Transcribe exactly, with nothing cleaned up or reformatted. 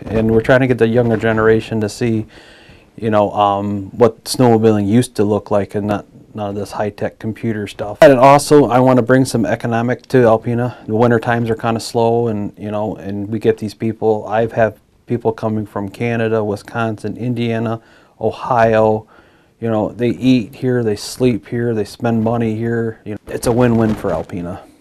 and we're trying to get the younger generation to see, you know, um, what snowmobiling used to look like, and not none of this high-tech computer stuff. And also, I want to bring some economic to Alpena. The winter times are kind of slow, and you know, and we get these people. I've had people coming from Canada, Wisconsin, Indiana, Ohio. You know, they eat here, they sleep here, they spend money here. You know, it's a win-win for Alpena.